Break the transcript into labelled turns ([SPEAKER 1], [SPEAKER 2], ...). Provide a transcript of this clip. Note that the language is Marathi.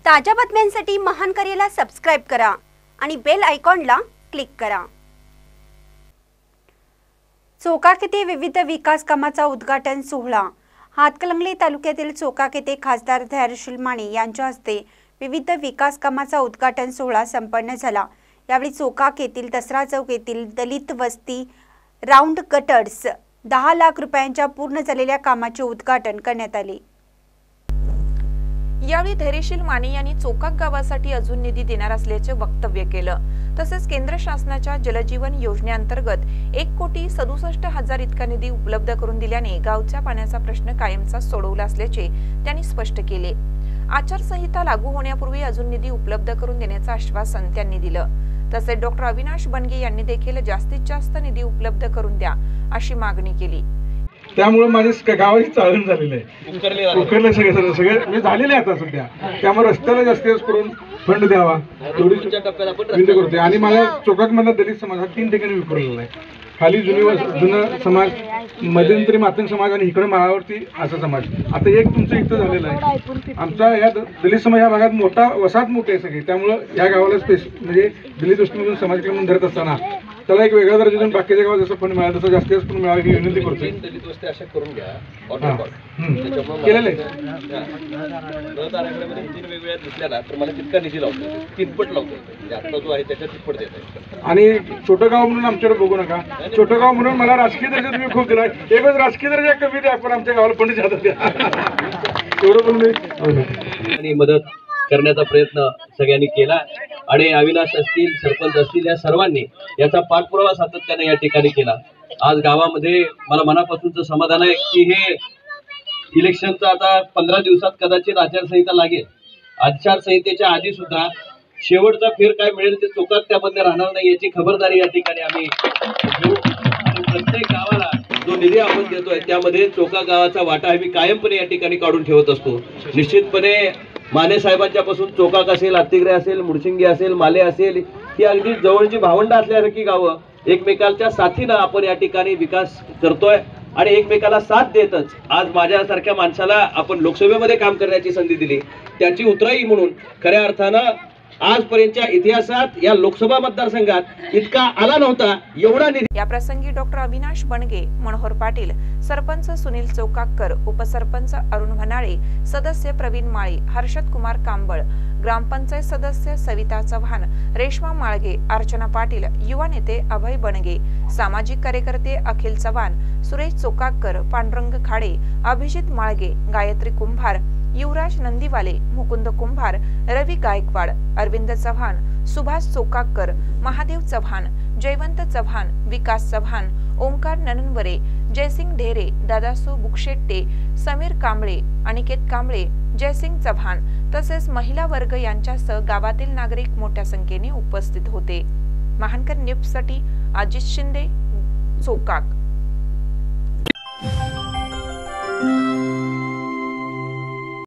[SPEAKER 1] ताज्या बातम्यांसाठी महान करेला सबस्क्राइब करा आणि बेल आयकॉनला क्लिक करा। चोकाक येथे विविध विकास कामाचा उद्घाटन सोहळा। हातकणंगले तालुक्यातील चोकाक येथे खासदार धैर्यशील माने यांच्या हस्ते विविध विकास कामाचा उद्घाटन सोहळा संपन्न झाला। यावेळी चोकाक येथील दसरा चौक येथील दलित वस्ती राउंड गटर्स 10 लाख रुपयांच्या पूर्ण झालेल्या कामाचे उद्घाटन करण्यात आले।
[SPEAKER 2] यावेळी धैर्यशील माने यांनी चोकाक गावासाठी अजून निधी देणार असल्याचे वक्तव्य केलं। तसेच केंद्र शासनाच्या जलजीवन योजनेअंतर्गत 1,67,00,000 इतका निधी उपलब्ध करून दिल्याने गावच्या पाण्याचा प्रश्न कायमचा सोडवला असल्याचे त्यांनी स्पष्ट केले। आचारसंहिता लागू होण्यापूर्वी अजून निधी उपलब्ध करून देण्याचे आश्वासन त्यांनी दिलं। तसेच डॉक्टर अविनाश बनगे यांनी देखील जास्तीत जास्त निधी उपलब्ध करून द्या अशी मागणी केली।
[SPEAKER 3] त्यामुळे माझे गावाची चाळण झालेलं आहे, उकरले सगळे मी झालेले आता सध्या। त्यामुळे रस्त्याला जास्तीत करून फंड द्यावा एवढी विनंती करते। आणि माझ्या चोकाकमधला दलित समाज हा 3 ठिकाणी विखुरलेला आहे। खाली जुना समाज, मध्यंतरी मातंग समाज आणि इकडे माळावरती असा समाज। आता एक तुमचं इथं झालेलं आहे। आमचा या दलित समाज या भागात मोठा वसाहत मोठी आहे सगळी। त्यामुळे या गावाला म्हणजे दलित वस्तीमधून समाजक्रम धरत असताना त्याला एक वेगळा दर्जा देऊन बाकीच्या गावात जसं फंड मिळालं तसं जास्तीत जास्त फंड मिळावं ही विनंती करतोय।
[SPEAKER 4] दलित वस्ती अशा करून घ्या
[SPEAKER 3] केलेलं आहे।
[SPEAKER 4] वेगवेगळ्या दिसल्या ना तर मला तितका निधी लावतो, 3 पट लावतो। म्हणजे आता जो आहे त्याच्या 3 पट देत।
[SPEAKER 3] आणि छोटं गाव म्हणून आमच्याकडे बघू नका। छोटं गाव म्हणून मला राजकीय दर्जा तुम्ही खूप दिला। एकच राजकीय दर्जा कमी द्या पण आमच्या गावाला फंड जास्त द्या एवढं पण मी
[SPEAKER 4] आणि मदत करण्याचा प्रयत्न सगळ्यांनी केला। आणि अविनाश असतील, सरपंच असतील, या सर्वांनी याचा पाठपुरावा सातत्याने या ठिकाणी केला। आज गावामध्ये मला मनापासूनचं समाधान आहे की हे इलेक्शनचं आता 15 दिवसात कदाचित आचारसंहिता लागेल। आचारसंहितेच्या आधी सुद्धा शेवटचा फेर काय मिळेल ते चोकाक त्यामध्ये राहणार नाही याची खबरदारी या ठिकाणी आम्ही घेऊ। आणि प्रत्येक गावाला जो निधी आपण देतोय त्यामध्ये चोकाक गावाचा वाटा आम्ही कायमपणे या ठिकाणी काढून ठेवत असतो। निश्चितपणे माने साहेबांच्या पासून चोकाक असेल, अत्तिग्रे असेल, मुडशिंगी असेल, माले असेल, ही अगदी जवळची भावंड असल्यासारखी गावं एकमेकांच्या साथीनं आपण या ठिकाणी विकास करतोय। आणि एकमेकाला साथ देतच आज माझ्यासारख्या माणसाला आपण लोकसभेमध्ये काम करण्याची संधी दिली, त्याची उतराई म्हणून खऱ्या अर्थानं आजपर्यंतच्या इतिहासात या लोकसभा मतदारसंघात इतका आला नव्हता एवढा निधी।
[SPEAKER 2] या प्रसंगी डॉक्टर अविनाश बनगे, मनोहर पाटील, सरपंच सुनील चौकाकर, उपसरपंच अरुण भनाळे, सदस्य प्रवीण माळी, हर्षद कुमार कांबळ, ग्रामपंचायत सदस्य सविता चव्हाण, रेश्मा माळगे, अर्चना पाटील, युवा नेते अभय बनगे, सामाजिक कार्यकर्ते अखिल चव्हाण, सुरेश चौकाकर, पांडुरंग खाडे, अभिजित माळगे, गायत्री कुंभार, युवराज नंदीवाले, मुकुंद कुंभार, रवी गायकवाड, अरविंद चव्हाण, सुभाष चौकाकर, महादेव चव्हाण, जयवंत चव्हाण, विकास चव्हाण, ओंकार नननवरे, जयसिंग ढेरे, दादासू बुक्षेट्टे, समीर कांबळे, अनिकेत कांबळे, जयसिंग चव्हाण तसेच महिला वर्ग यांच्यासह गावातील नागरिक मोठ्या संख्येने उपस्थित होते। महानकर न्यूजसाठी अजित शिंदे, चोकाक।